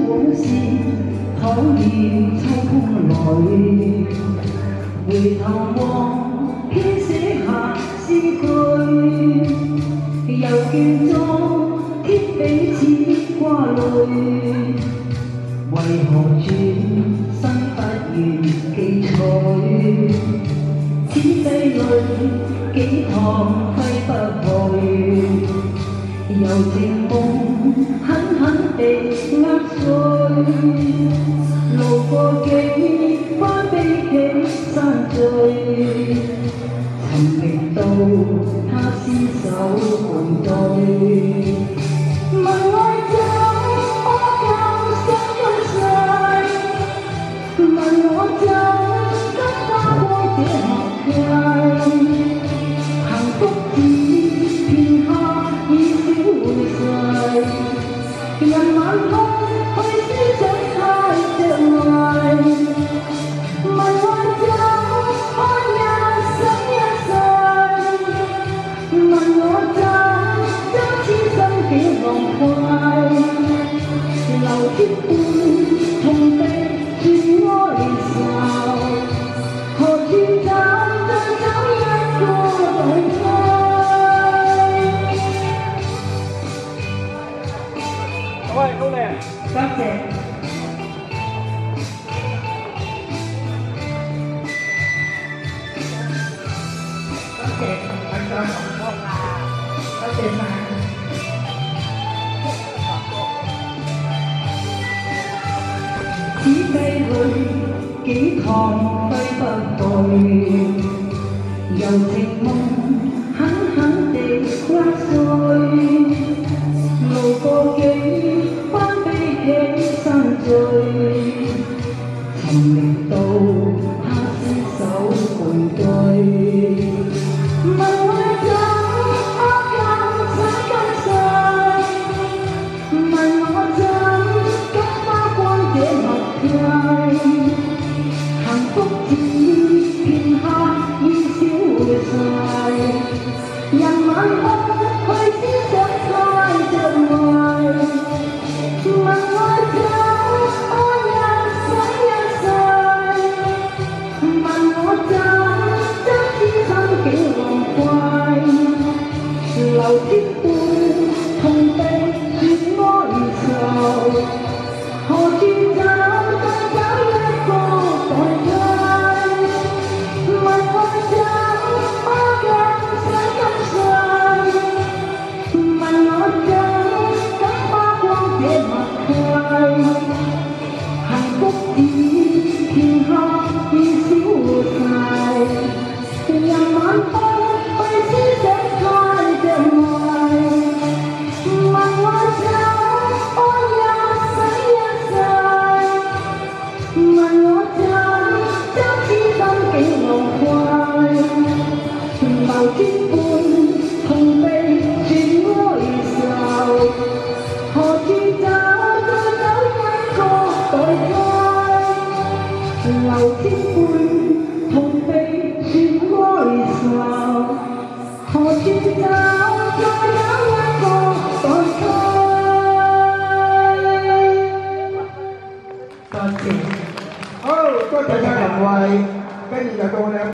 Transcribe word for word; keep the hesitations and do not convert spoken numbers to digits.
往事，討厭秋風來，回頭望編寫下詩句，又叫做貼彼此掛慮，為何轉身不願記取？此際裏幾趟揮不去，柔情夢狠狠地壓碎，路過幾番悲喜山聚，尋覓到他牽手共對。問愛怎可夠心分碎？問我怎得花光這學界？幸福只片刻已消逝，人晚空去思想太着迷。問我怎可一生一世？問我怎將痴心境忘懷？留結伴同避轉哀愁，何處找再找一個代替？喂，高麗，多謝。多謝，唔該，多謝晒。此際裏幾趟揮不去，柔情夢狠狠地壓碎，路過幾番悲喜山聚，尋覓到他牽手共對。問愛怎可夠心跟碎？問我怎得花光這默契？幸福只片刻已消逝，人晚空去思想太着迷。問我怎可一生一世？問我怎將痴心境忘懷？留結伴同避轉哀愁，何處找再找一個代替？問愛怎可夠心跟碎？問我怎得花光這默契？幸福只片刻已消逝，人晚空去思想太着迷。問我怎可一生一世？問我怎將痴心境忘懷？留結伴同避轉哀愁，何處找再找一個代替？留結伴同避轉哀愁，何處找再找一個代替？多謝。 好，多謝晒兩位，跟住就到你。